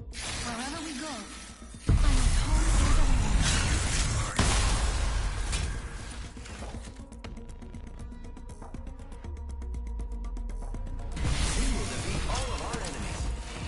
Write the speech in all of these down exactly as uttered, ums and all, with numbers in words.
Wherever we go, I'm at home all the way. We will defeat all of our enemies.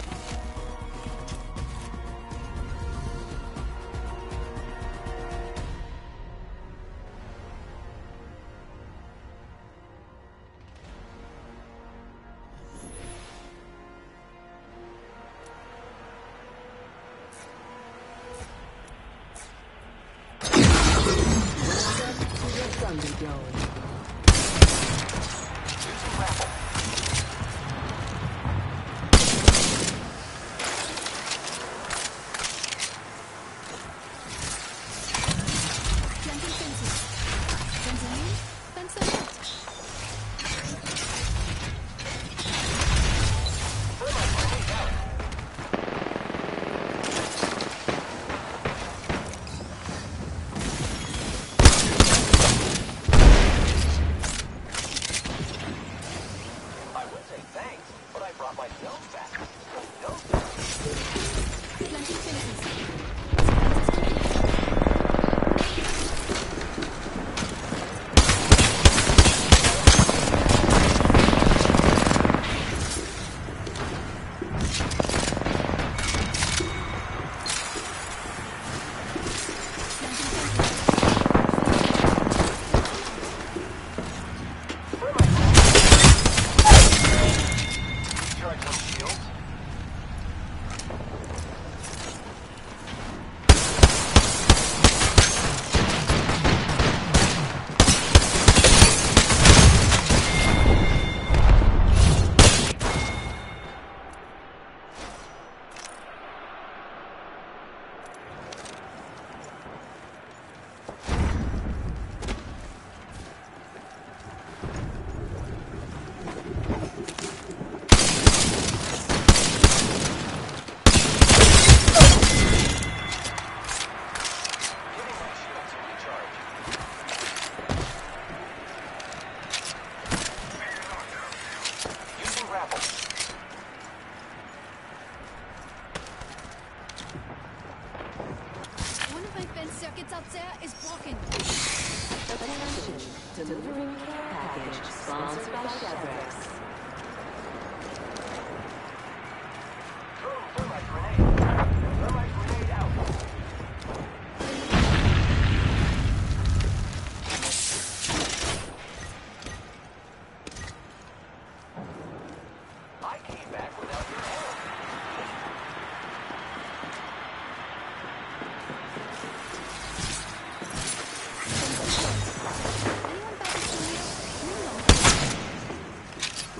Planting fences. Fence in, fence out. I would say thanks, but I brought myself back. No, Planting fences. Fences complete. charge some shields. One of my fence circuits out there is broken. Attention, delivering care package sponsored by Chevrex. Thermite grenade. Thermite grenade out. I came back without your help. Anyone back in here? No.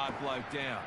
hard blow down.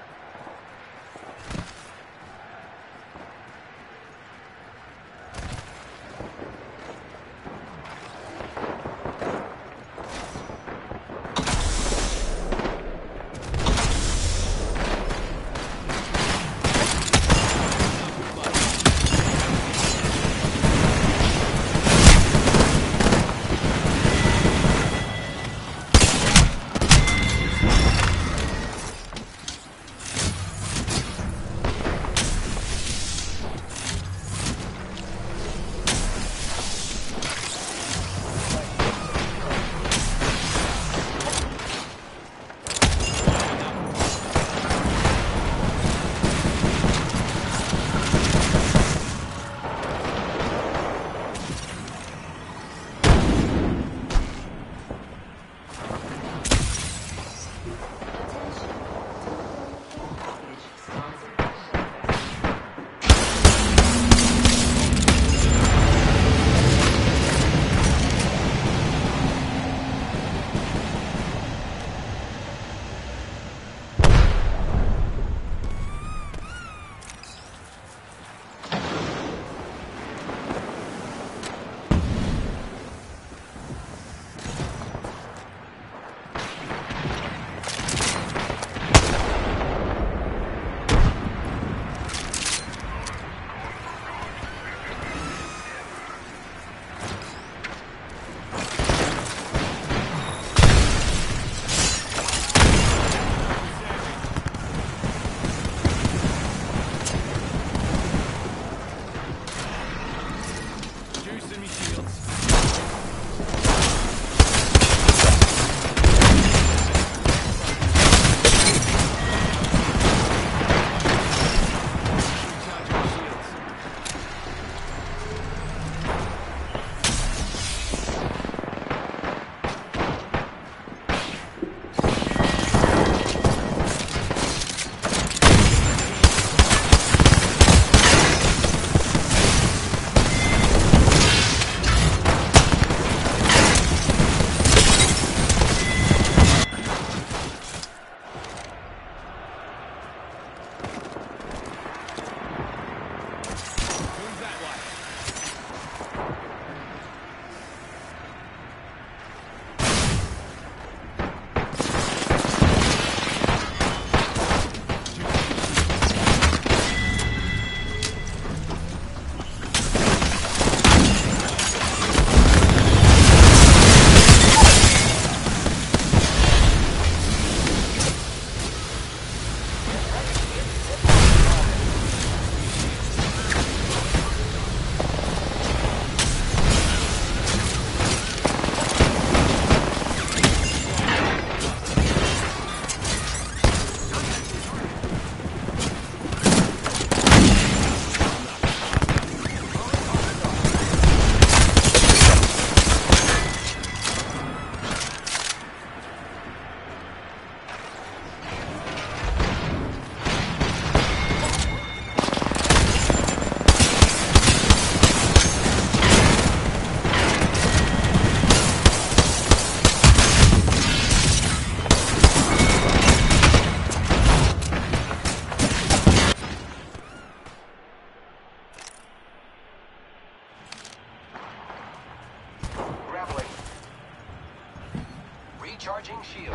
Recharging shields.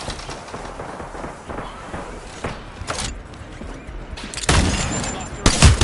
Cluster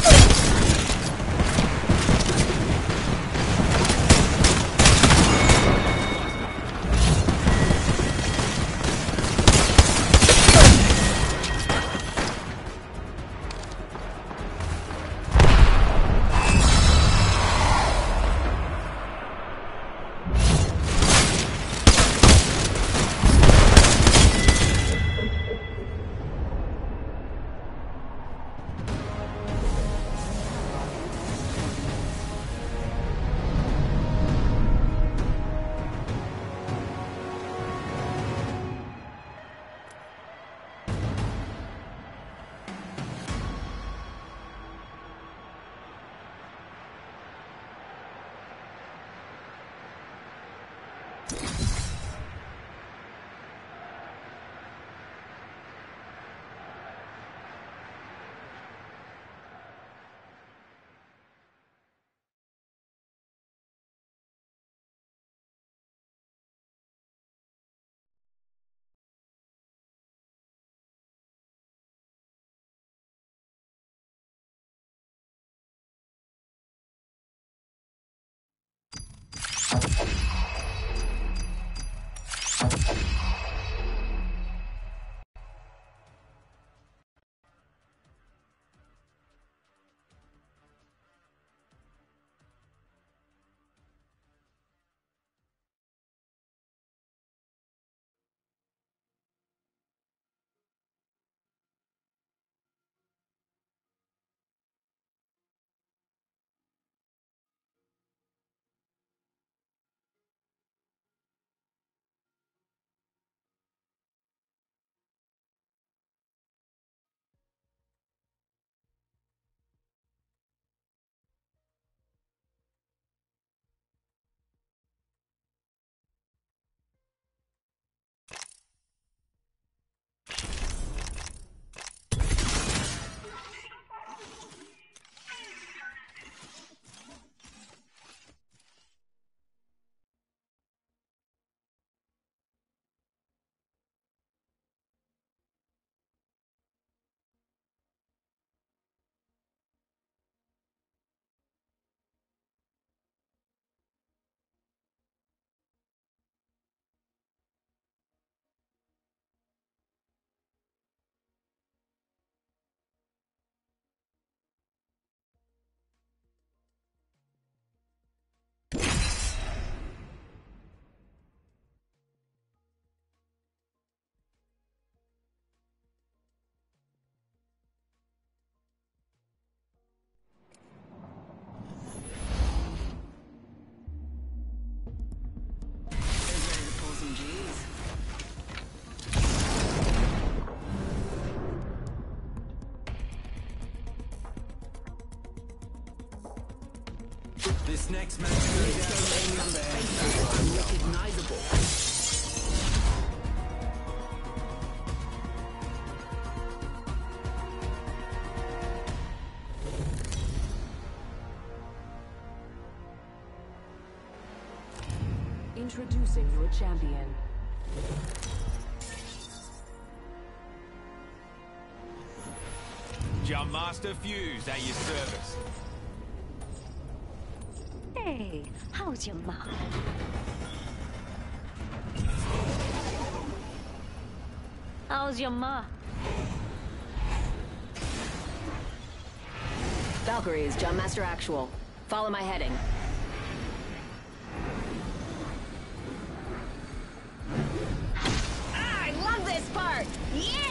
This next match goes down unrecognizable. Introducing your champion. Jump Master Fuse at your service. Hey, how's your mom? How's your ma? Valkyries, Jump Master Actual. Follow my heading. Ah, I love this part! Yeah!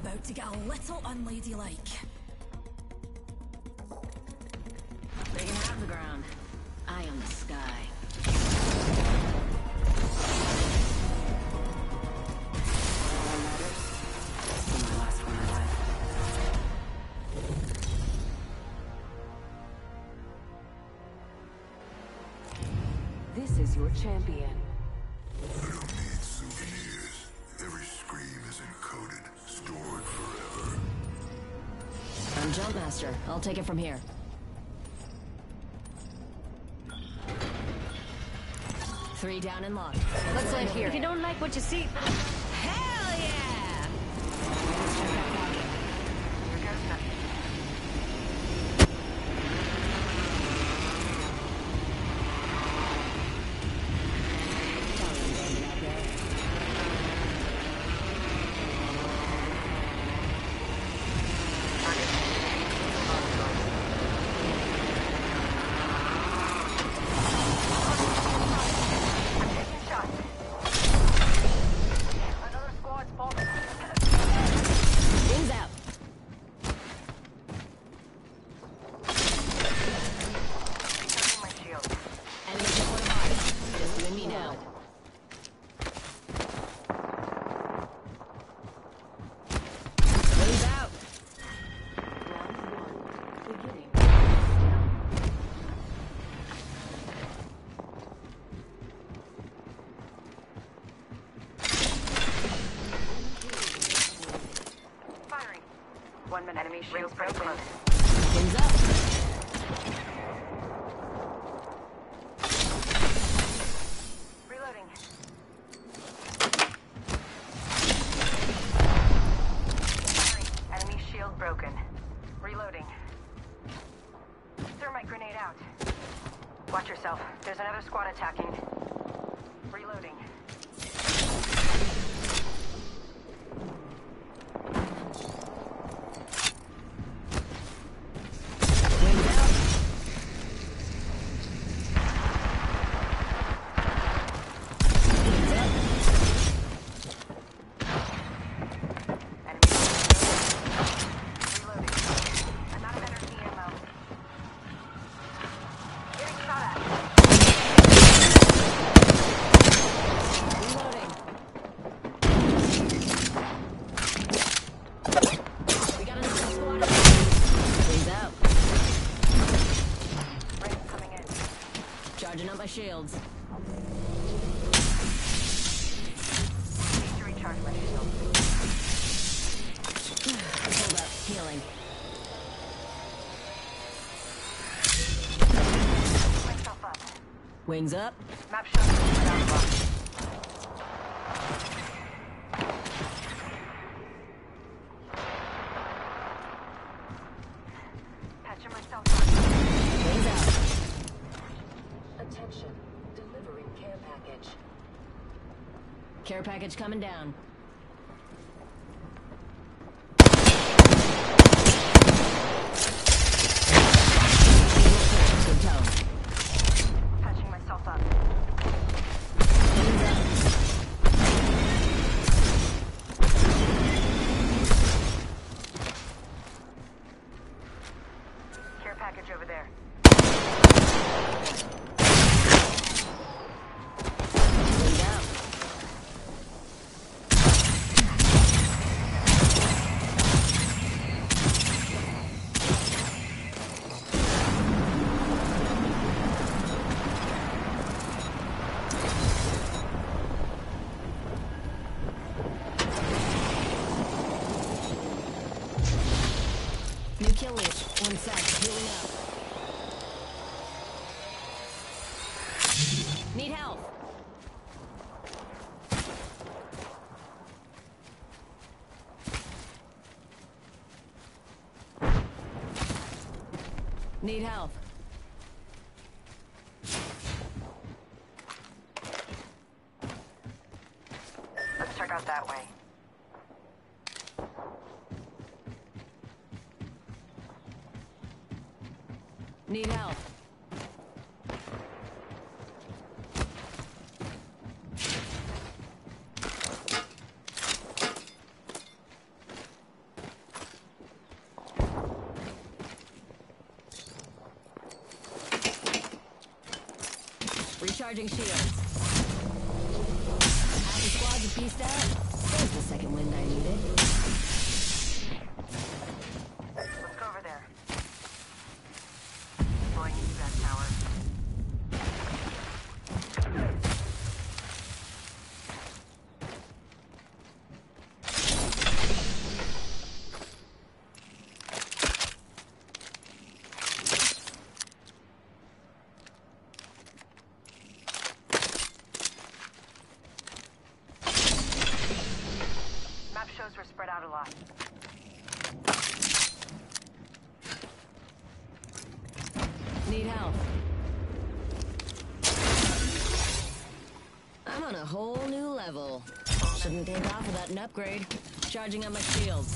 about to get a little unladylike. They can have the ground. I am the sky. All that matters is my last one alive. This is your champion. I don't need souvenirs. Every scream is encoded, stored forever. I'm Jumpmaster. I'll take it from here. Three down and locked. Let's land here. If you don't like what you see, Hell yeah! Let's check that pocket. here goes nothing. Wings out. My shield. Enemy deployed hard. Just you and me now. Wings out. Round one. Beginning. Firing. One minute. Enemy shield broken. Wings up. Reloading. Firing. Enemy shield broken. Reloading. Thermite grenade out. Watch yourself. There's another squad attacking. Reloading. Wings out. Wings up. Enemy shield. Reloading. I'm out of energy ammo. Getting shot at. Reloading. We got another squad. Wings out. Ring coming in. Charging up my shields. Need to recharge my shield. Hold up. Healing. Myself up. Wings up. Map shows me down block. Patching myself up. Wings out. Attention, delivering care package. Care package coming down. Good tone. Patching myself up. Wings up. Care package over there. Wings out. New kill leash. One sec. Healing up. Need help. Need help. Let's check out that way. Need help. Recharging shields. Half the squad's a pieced out. There's the second wind I needed. Let's go over there. Deploying that tower. We're spread out a lot. Need help. I'm on a whole new level. Shouldn't take off without an upgrade. Charging on my shields.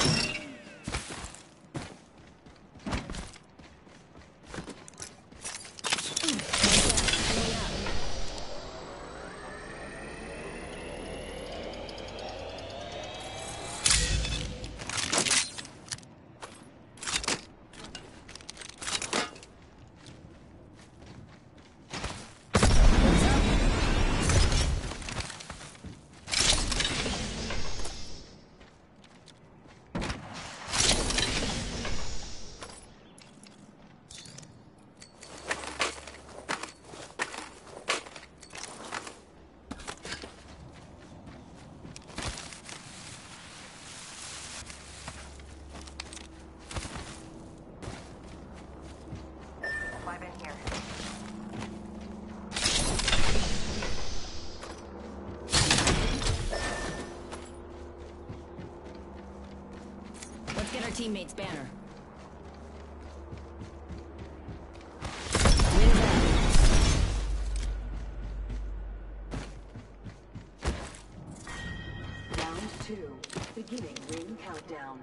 Get our teammate's banner. Win that. Round two. Beginning ring countdown.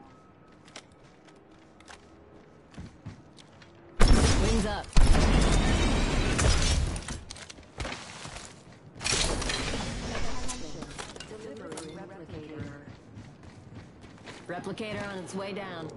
Wings up. Delivering replicator. Replicator on its way down.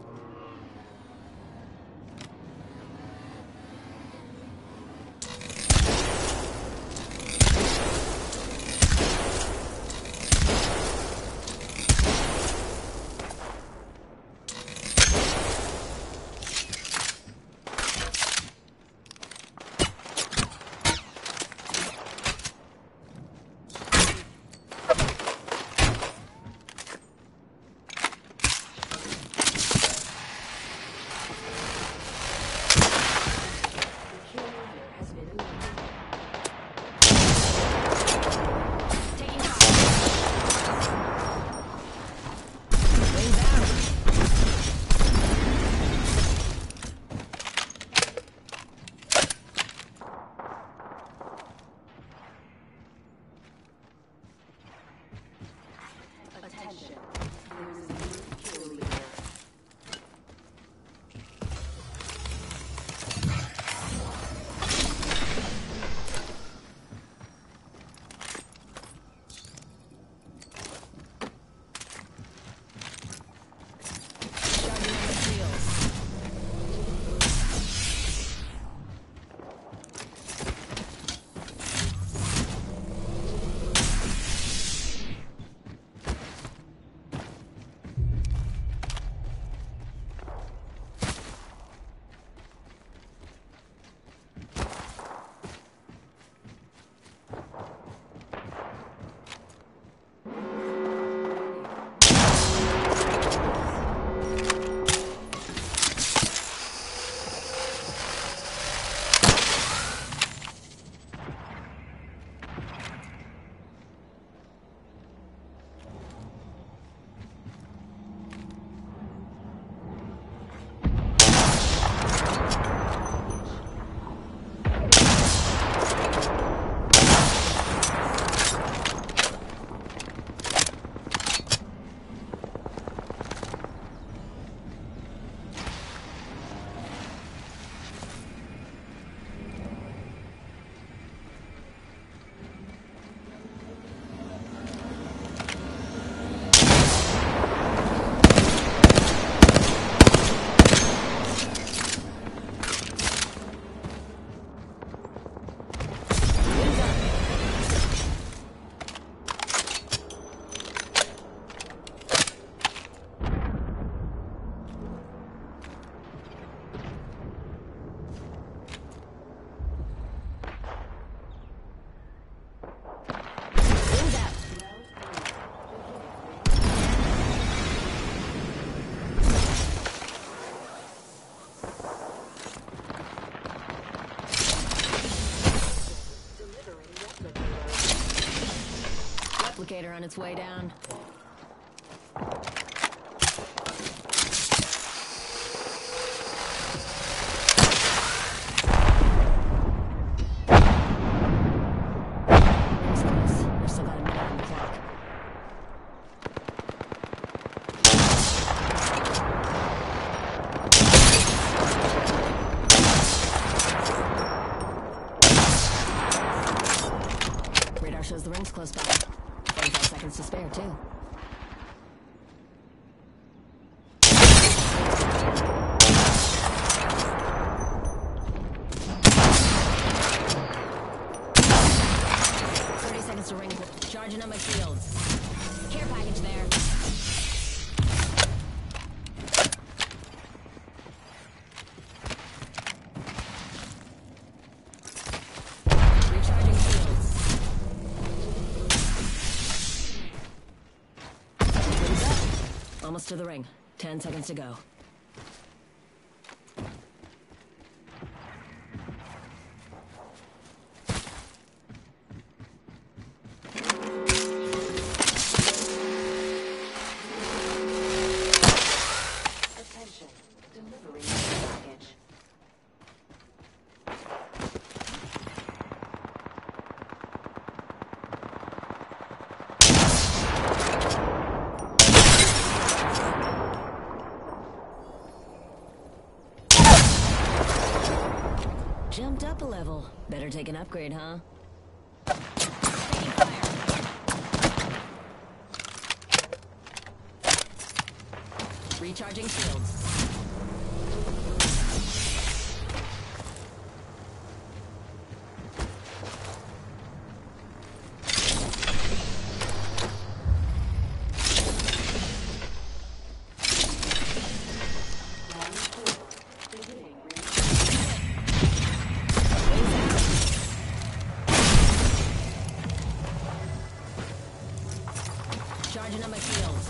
replicator on its way down. We've still got a minute on the clock. Radar shows the ring's close by. forty-five seconds to spare, too. thirty seconds to ring. Charging on my shields. Care package there. Recharging shields. Wings up. Almost to the ring. Ten seconds to go. Attention. Delivering package. Jumped up a level. Better take an upgrade, huh? Recharging shields. Round four. Beginning ring. Charging on my shields.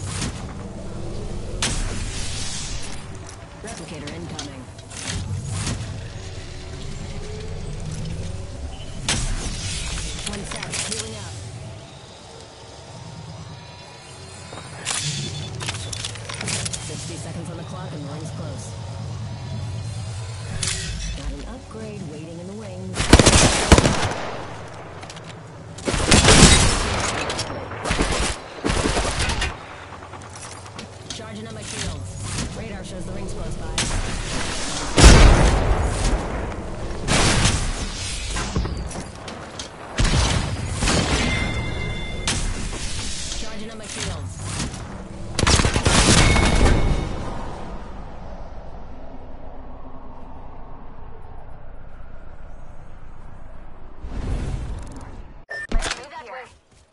Replicator incoming. One sec, healing up. Sixty seconds on the clock and the ring's close. Got an upgrade waiting in the wings. Charging on my shields. Radar shows the ring's close by. Charging on my shields. Let's move that way.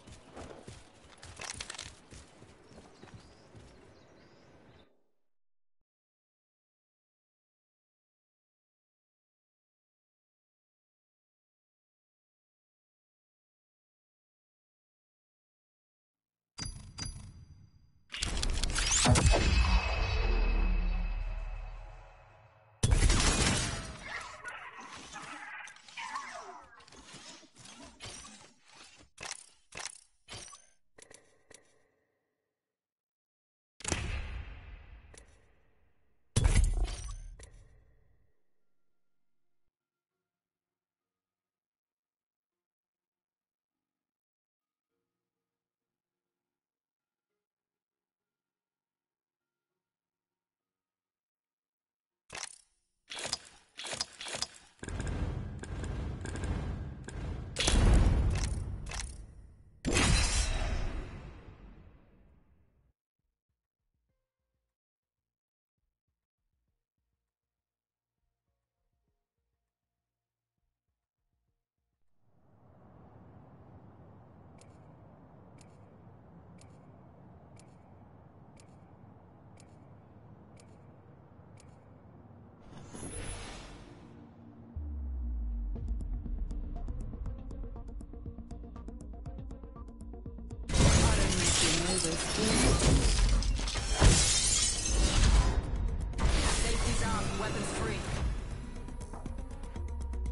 Safety's off, weapons free.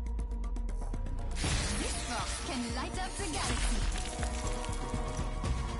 This box can light up the galaxy.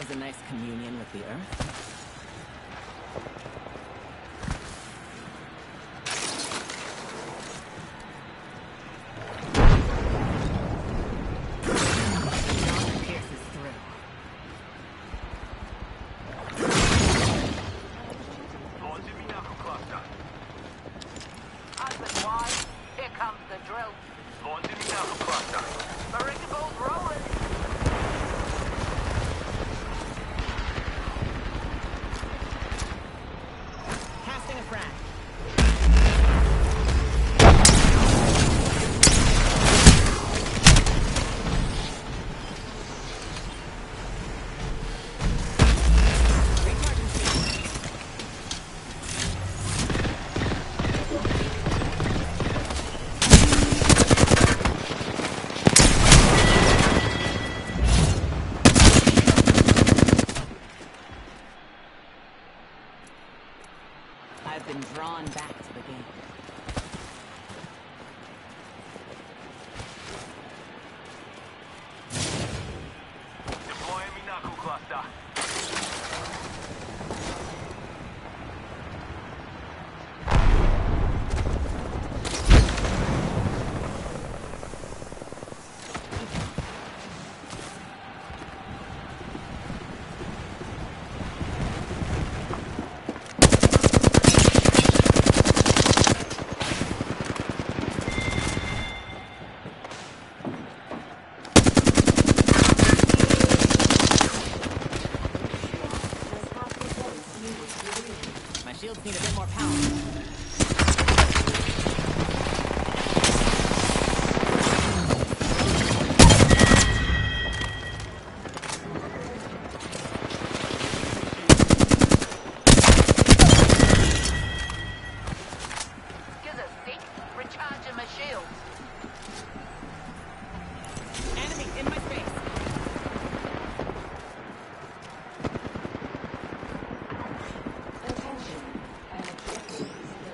has a nice communion with the earth. Pierces through. Launching me knuckle cluster. Husband wide. Here comes the drill. Launching me knuckle cluster. Marine balls rolling. Casting a frag. Recharging shield. I've been drawn back to the game. Deploying me knuckle cluster. My shields need a bit more power. Give us a sec. Recharging my shield. Enemy in my space. Attention. An objective is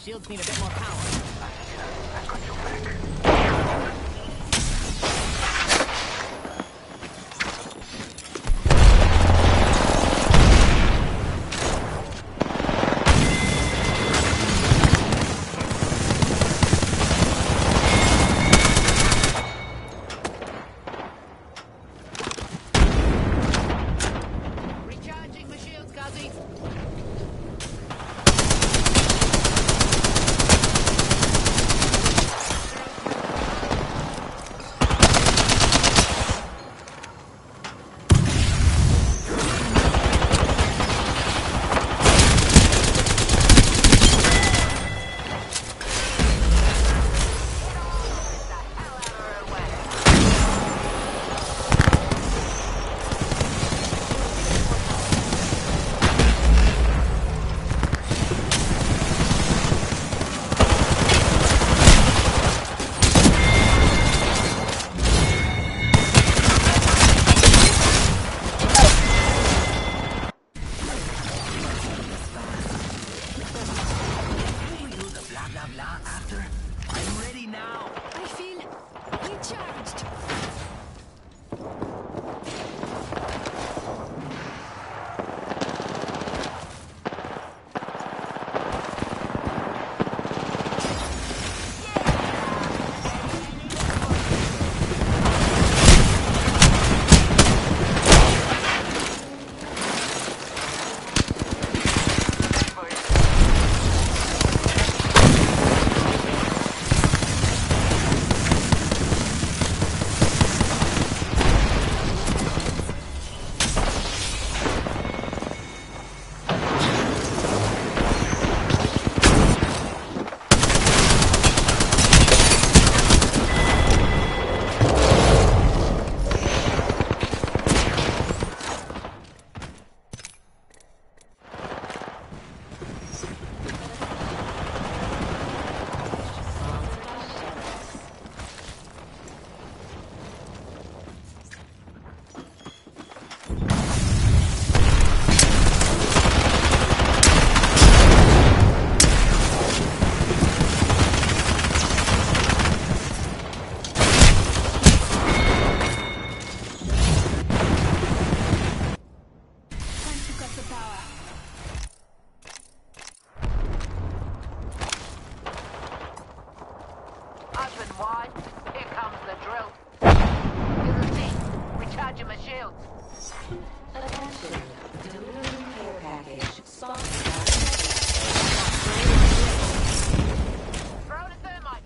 shields need a bit more power. I got your back. Recharging my shields, Guzzy. I feel recharged. Time to cut the power. Husband wide, here comes the drill. You're a thief. Recharging my shields. Attention. Delivering care package. Sponsored. Throw the thermite.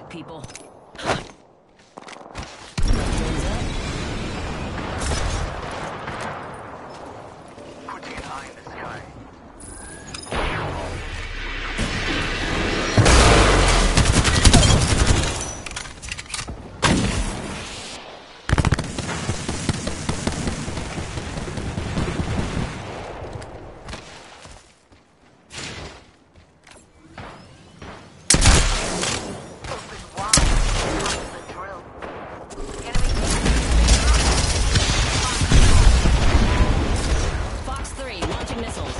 people. Putting an eye in the sky. Fox three, launching missiles.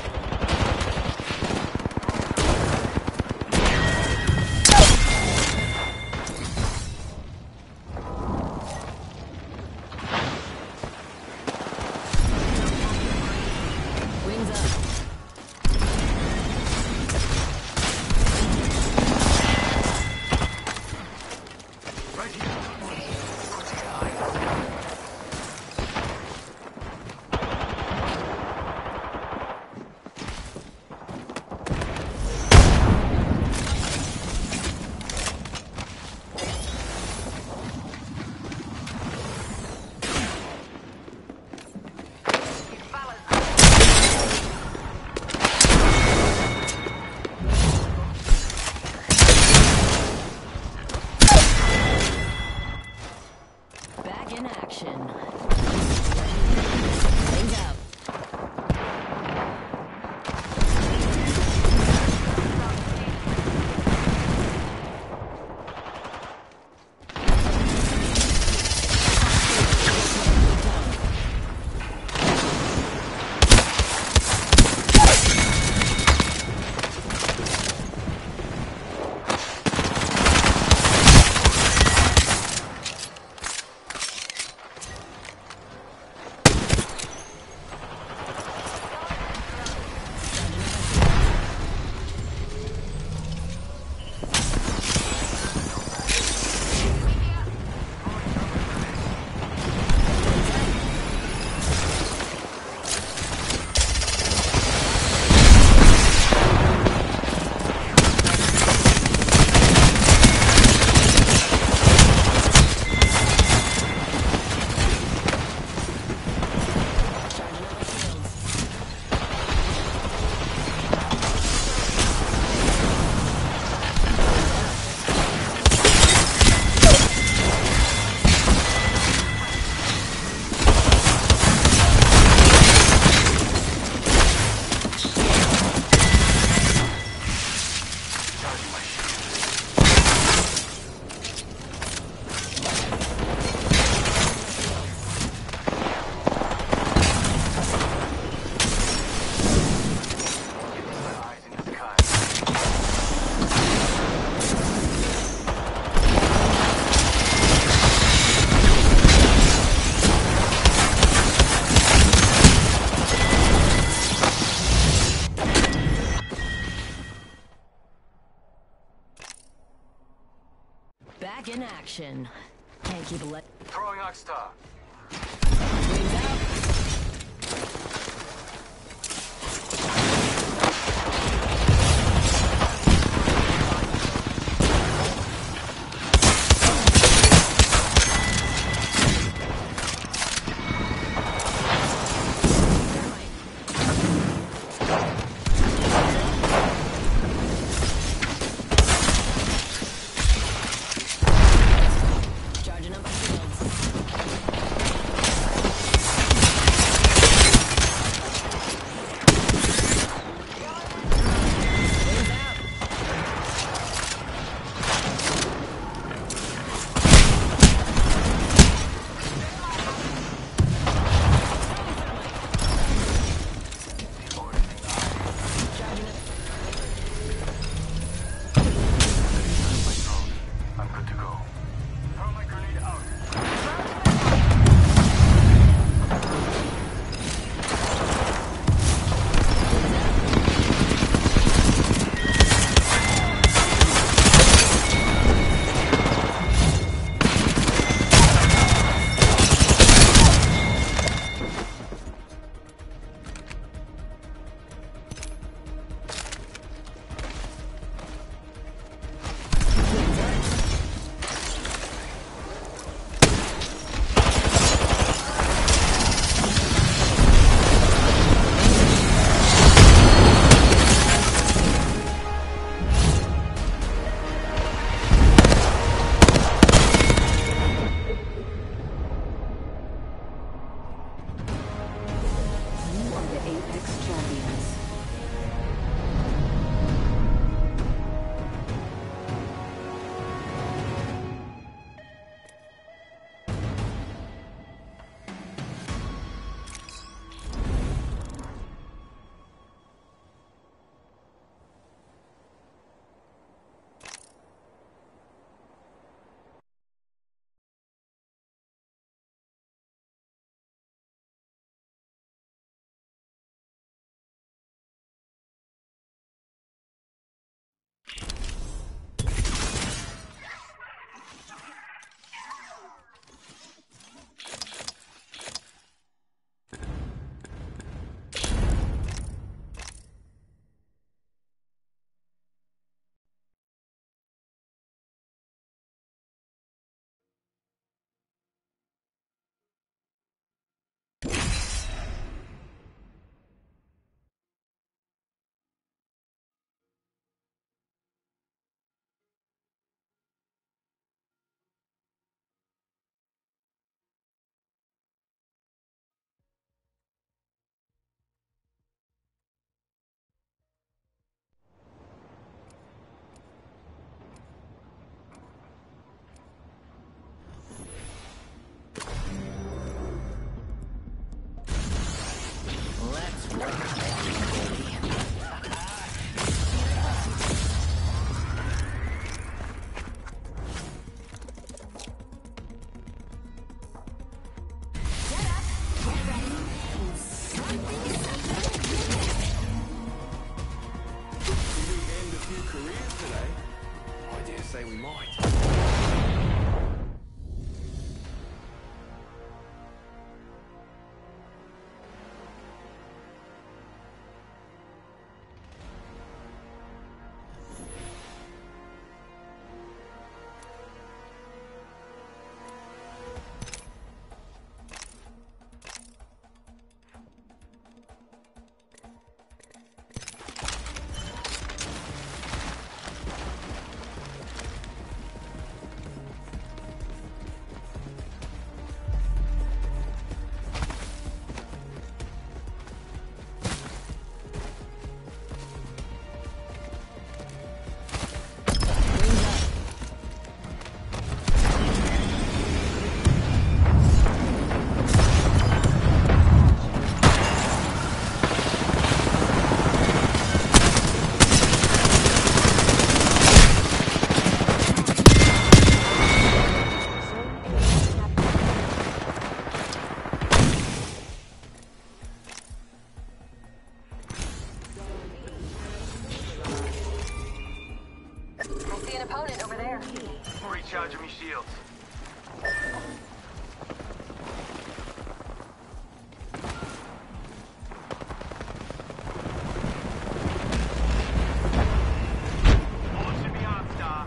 Wings up. Right here. Putting an eye in the sky. Back in action. Wings out. Eyes in the sky. Back in action. Can't keep a let. Throwing Arc Star. Wings out. Charging up my shields. careers today. I dare say we might. Recharging me shields. Launching beyond Star.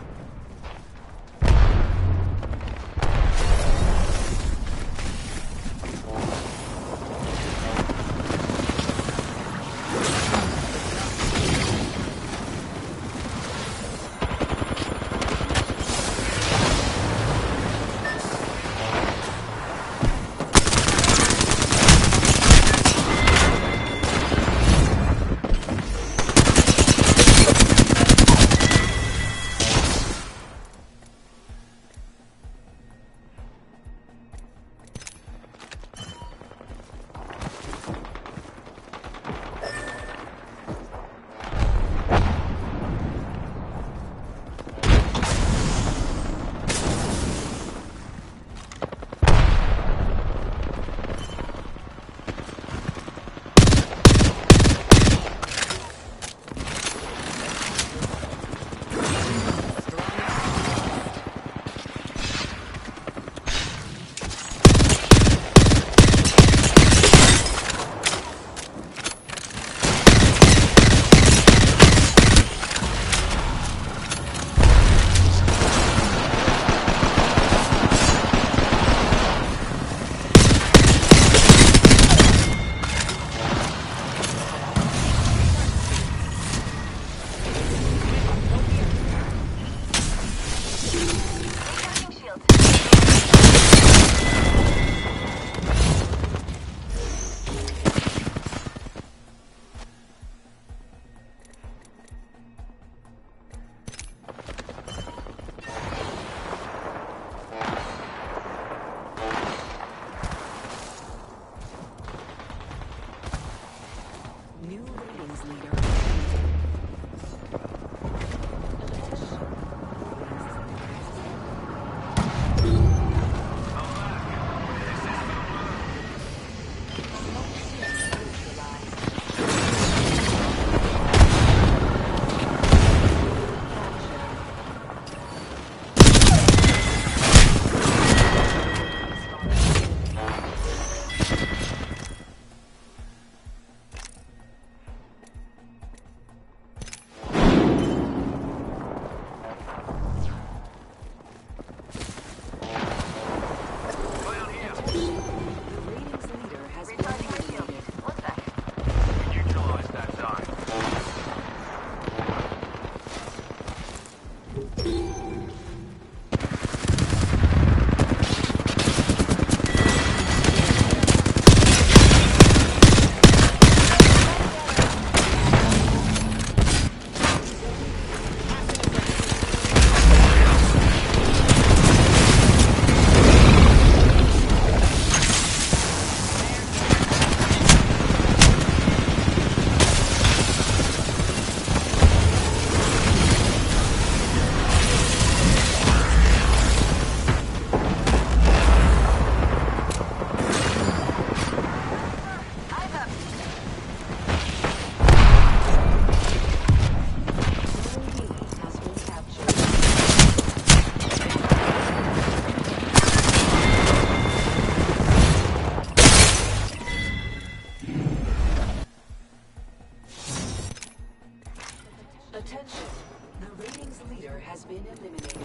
Attention. The ratings leader has been eliminated.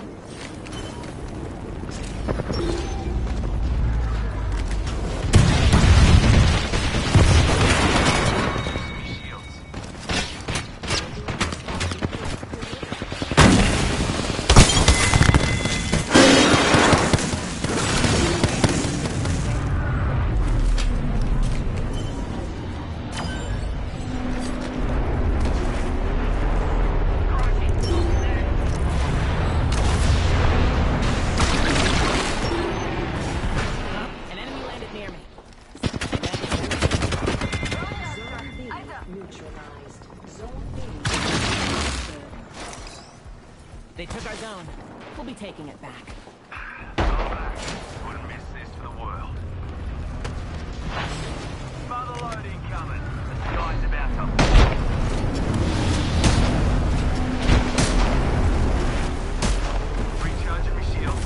They took our zone. We'll be taking it back. Wouldn't miss this for the world. Mother load incoming. The sky's about to... Recharging my shields.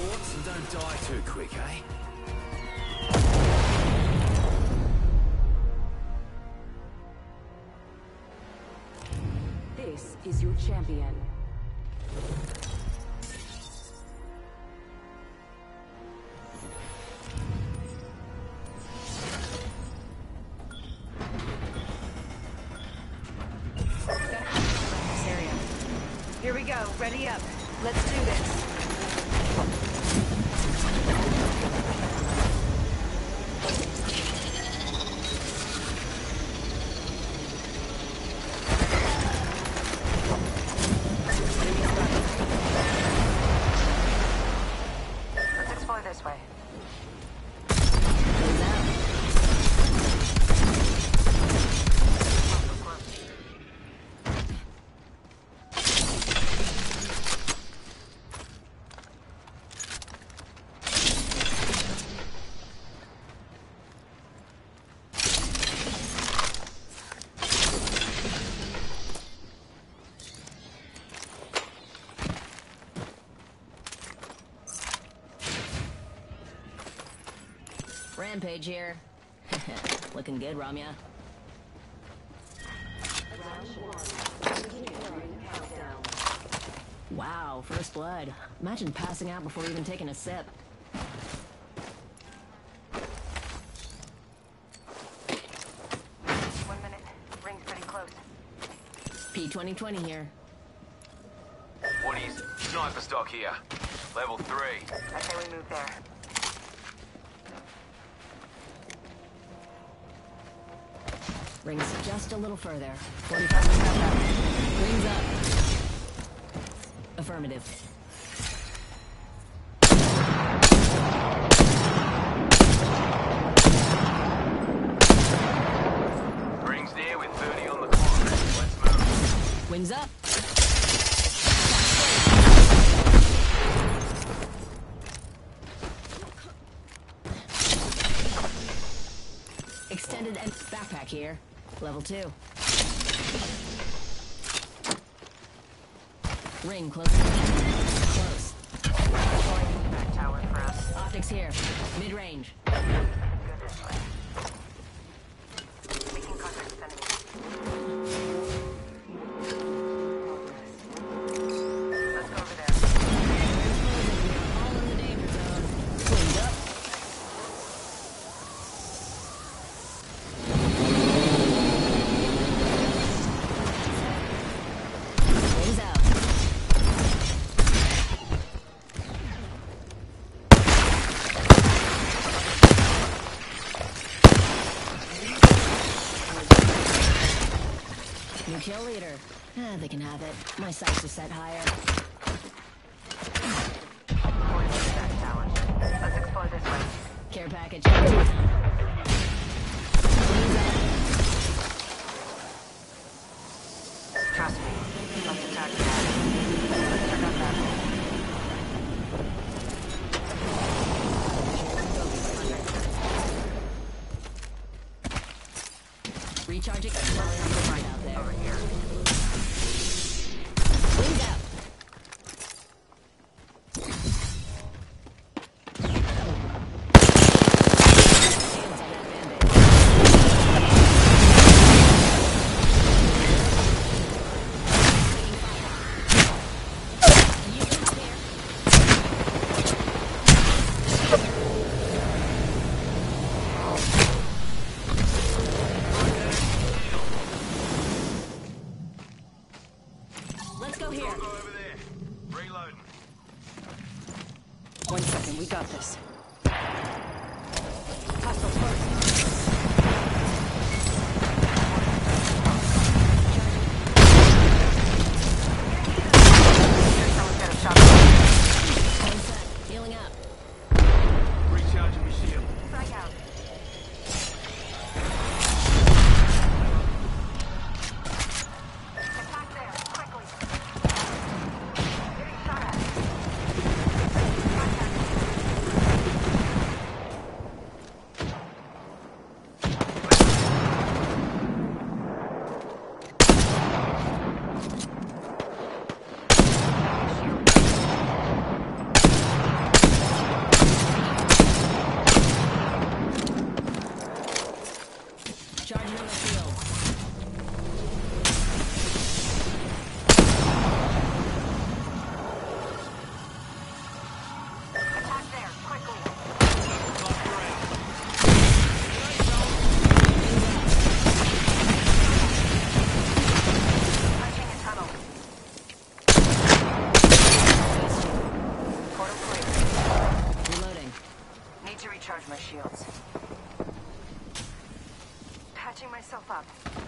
sports and don't die too quick, eh? This is your champion. This area. Here we go. Ready up. Let's do this. Let's explore this way. Rampage here. Looking good, Ramya. Wow, first blood. Imagine passing out before even taking a sip. One minute. Ring's pretty close. P twenty twenty here. Woodies, sniper stock here. Level three. I say we move there. Rings just a little further. forty-five percent up. Rings up. Affirmative. Rings near with thirty on the clock. Let's move. Wings up. Extended and backpack here. Level two. Ring close. Close. Back tower for us. Optics here. Mid-range. Good this way. Making contact with enemy. Let's go over there. All in the danger zone. Wings up. Wings out. New kill leader. Ah, they can have it. My sights are set higher. Going to the back tower. Let's explore this way. Care package. Trust me. Let's attack that. Let's check out that hole. Recharging. Right out there. Over here. Wings out. Hands on that Band-Aid. You in there. Let's go here. Go over there. Reloading. One second, we got this. Hostiles close. Someone's got a shot. One sec. Healing up. Recharging my shield. Frag out. Attack there, quickly. Getting shot at. Contact. up.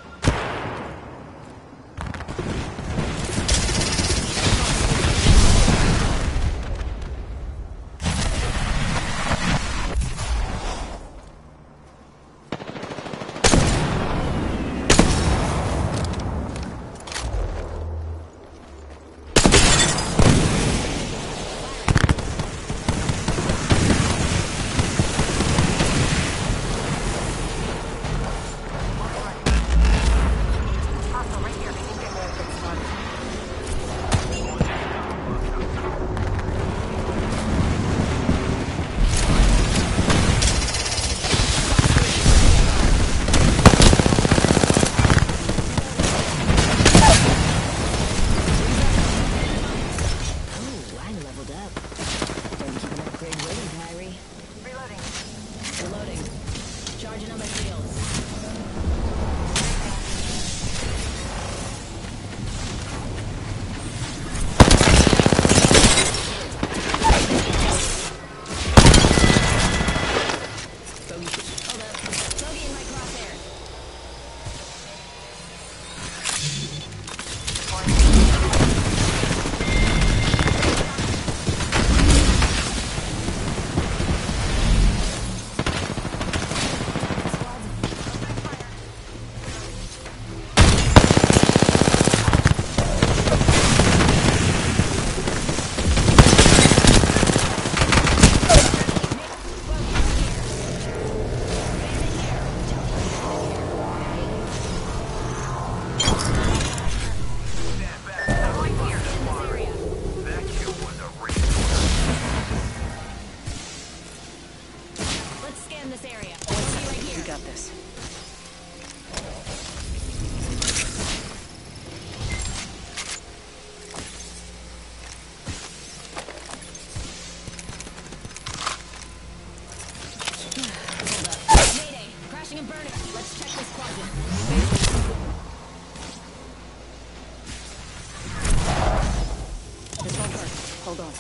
Hold on.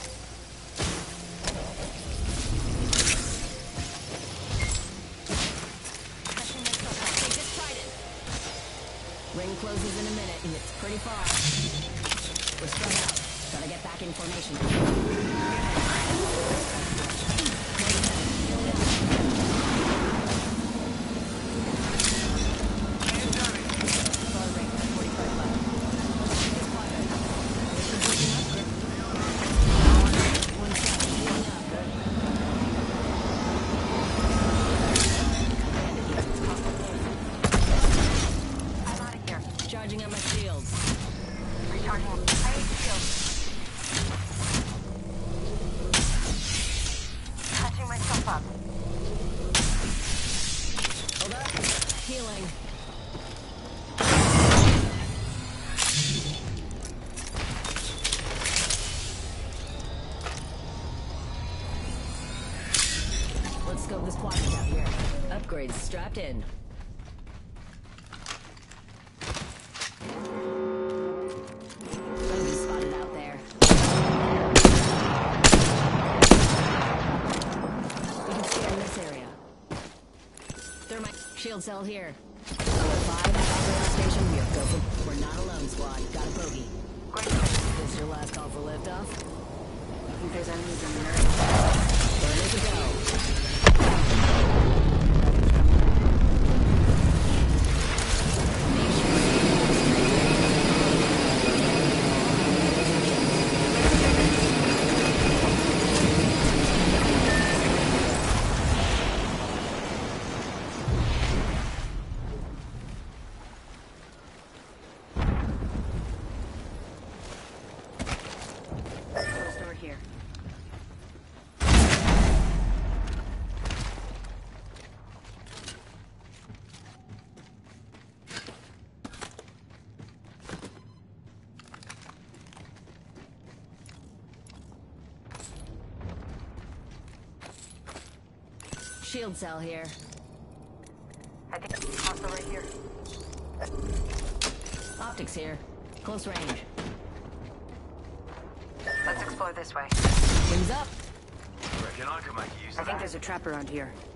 Ring closes in a minute, and it's pretty far. We're spread out. Gotta get back in formation. Charging up my shields. Recharging. I need shields. Patching myself up. Hold up. Healing. Let's scope this quadrant out here. Upgrades strapped in. Shield cell here. Level five, operator station, we are go for. We're not alone, squad. Got a bogey. Great. This your last call for liftoff? I think there's enemies in the area. Ready to go. Here. Shield cell here. I think hostile right here. Optics here. Close range. Let's explore this way. Wings up. Reckon I could make use I of think that. there's a trap around here.